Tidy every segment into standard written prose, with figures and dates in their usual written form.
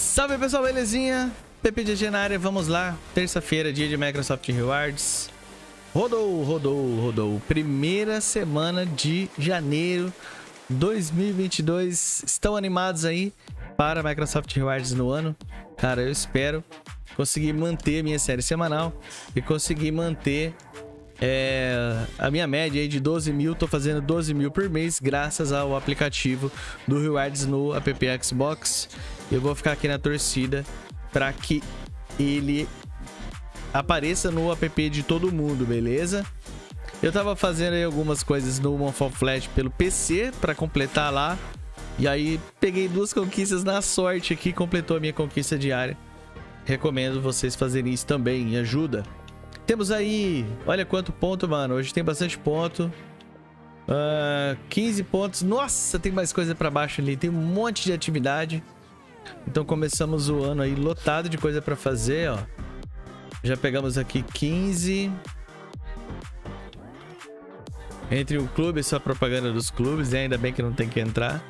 Salve pessoal, belezinha? PPGG na área, vamos lá. Terça-feira, dia de Microsoft Rewards. Rodou. Primeira semana de janeiro 2022. Estão animados aí para Microsoft Rewards no ano? Cara, eu espero conseguir manter a minha série semanal e conseguir manter a minha média aí de 12 mil. Tô fazendo 12 mil por mês graças ao aplicativo do Rewards no app Xbox. Eu vou ficar aqui na torcida para que ele apareça no app de todo mundo, beleza? Eu tava fazendo aí algumas coisas no Monfort Flash pelo PC para completar lá. E aí peguei 2 conquistas na sorte aqui, completou a minha conquista diária. Recomendo vocês fazerem isso também, ajuda. Temos aí, olha quanto ponto, mano. Hoje tem bastante ponto. 15 pontos. Nossa, tem mais coisa pra baixo ali. Tem um monte de atividade. Então começamos o ano aí lotado de coisa pra fazer, ó. Já pegamos aqui 15. Entre o clube, só propaganda dos clubes, né? Ainda bem que não tem que entrar.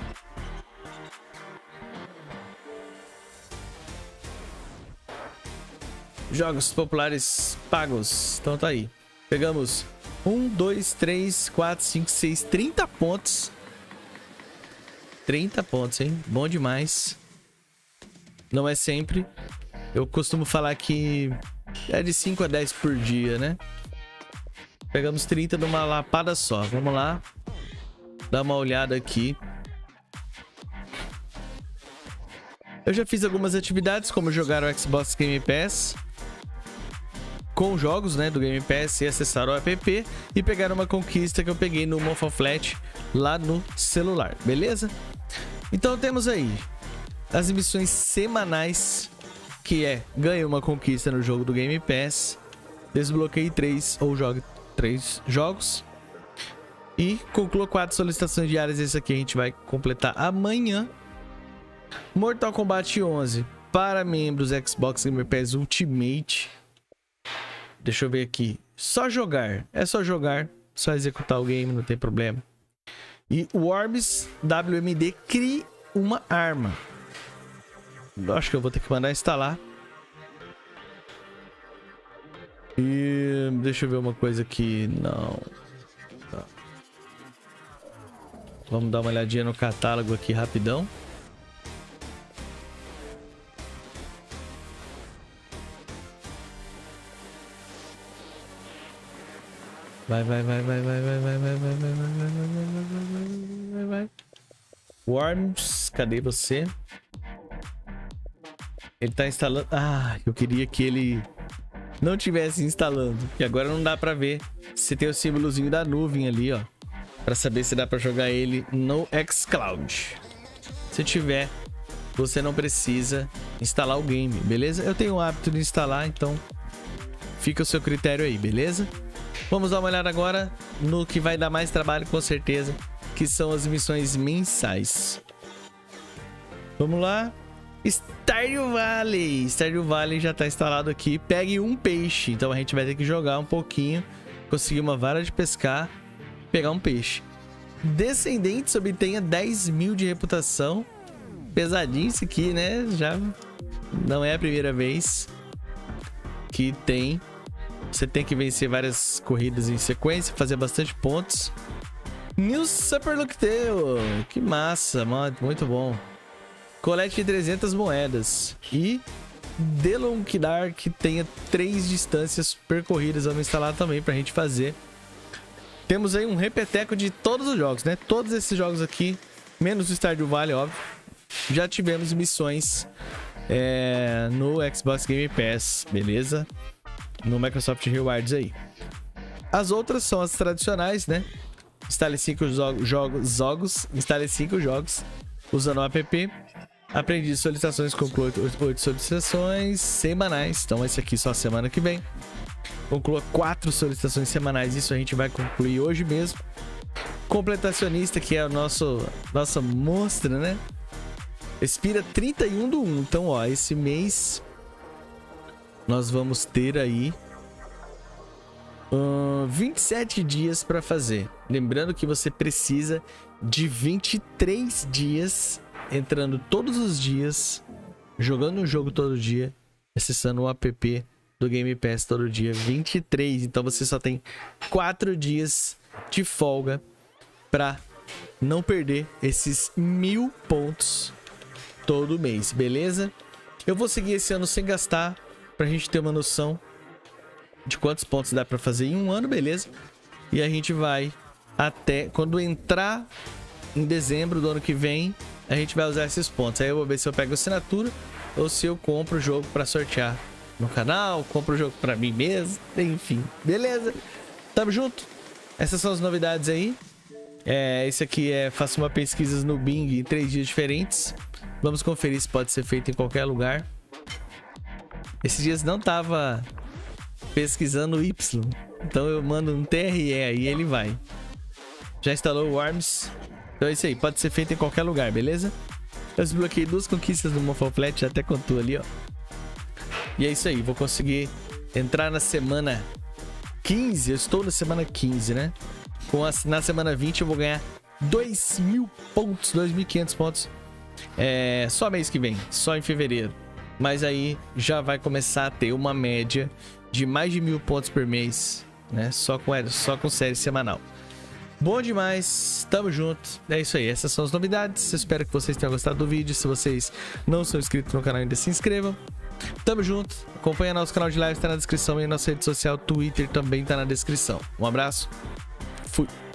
Jogos populares pagos. Então tá aí. Pegamos 1, 2, 3, 4, 5, 6, 30 pontos. 30 pontos, hein? Bom demais. Não é sempre. Eu costumo falar que é de 5 a 10 por dia, né? Pegamos 30 numa lapada só. Vamos lá. Dar uma olhada aqui. Eu já fiz algumas atividades, como jogar o Xbox Game Pass com jogos, né, do Game Pass, e acessar o app e pegar uma conquista que eu peguei no Monfort Flash lá no celular, beleza? Então temos aí as missões semanais, que é ganhe uma conquista no jogo do Game Pass, desbloqueie 3 ou jogue 3 jogos e conclua 4 solicitações diárias. Esse aqui a gente vai completar amanhã. Mortal Kombat 11 para membros Xbox Game Pass Ultimate. Deixa eu ver aqui. Só jogar. É só jogar. Só executar o game, não tem problema. E Worms WMD, crie uma arma. Eu acho que eu vou ter que mandar instalar. E deixa eu ver uma coisa aqui. Não. Tá. Vamos dar uma olhadinha no catálogo aqui rapidão. Vai. Worms, cadê você? Ele tá instalando. Ah, eu queria que ele não tivesse instalando. E agora não dá pra ver se tem o símbolozinho da nuvem ali, ó. Pra saber se dá pra jogar ele no xCloud. Se tiver, você não precisa instalar o game, beleza? Eu tenho o hábito de instalar, então fica o seu critério aí, beleza? Vamos dar uma olhada agora no que vai dar mais trabalho, com certeza, que são as missões mensais. Vamos lá. Stardew Valley. Stardew Valley já está instalado aqui. Pegue um peixe. Então a gente vai ter que jogar um pouquinho, conseguir uma vara de pescar, pegar um peixe. Descendentes obtenha 10 mil de reputação. Pesadinho isso aqui, né? Já não é a primeira vez que tem. Você tem que vencer várias corridas em sequência, fazer bastante pontos. New Super Look Tail. Que massa, mano. Muito bom. Colete 300 moedas. E Delonkidar, que tenha 3 distâncias percorridas. Vamos instalar também pra gente fazer. Temos aí um repeteco de todos os jogos, né? Todos esses jogos aqui, menos o Stardew Valley, óbvio. Já tivemos missões no Xbox Game Pass, beleza? No Microsoft Rewards aí. As outras são as tradicionais, né? Instale 5 jogos. Instale 5 jogos usando o app. Aprendi solicitações, conclua 8 solicitações semanais. Então esse aqui só semana que vem. Conclua 4 solicitações semanais. Isso a gente vai concluir hoje mesmo. Completacionista, que é o nossa monstra, né? Expira 31/1. Então, ó, esse mês nós vamos ter aí 27 dias para fazer. Lembrando que você precisa de 23 dias, entrando todos os dias, jogando um jogo todo dia, acessando o app do Game Pass todo dia, 23. Então você só tem 4 dias de folga pra não perder esses 1000 pontos todo mês, beleza? Eu vou seguir esse ano sem gastar, pra gente ter uma noção de quantos pontos dá pra fazer em um ano, beleza? E a gente vai até quando entrar em dezembro do ano que vem, a gente vai usar esses pontos. Aí eu vou ver se eu pego assinatura ou se eu compro o jogo pra sortear no canal, compro o jogo pra mim mesmo, enfim, beleza? Tamo junto? Essas são as novidades aí. Esse aqui faço uma pesquisa no Bing em 3 dias diferentes. Vamos conferir se pode ser feito em qualquer lugar. Esses dias não tava pesquisando o Y, então eu mando um TRE aí e ele vai. Já instalou o Worms. Então é isso aí, pode ser feito em qualquer lugar, beleza? Eu desbloqueei 2 conquistas no Mofoflet, já até contou ali, ó. E é isso aí, vou conseguir entrar na semana 15. Eu estou na semana 15, né? Na semana 20 eu vou ganhar 2.000 pontos, 2.500 pontos. Só mês que vem, só em fevereiro. Mas aí já vai começar a ter uma média de mais de 1000 pontos por mês, né? Só com série semanal. Bom demais, tamo junto. É isso aí, essas são as novidades. Espero que vocês tenham gostado do vídeo. Se vocês não são inscritos no canal ainda, se inscrevam. Tamo junto, acompanha nosso canal de live, tá na descrição. E nossa rede social, Twitter, também tá na descrição. Um abraço, fui!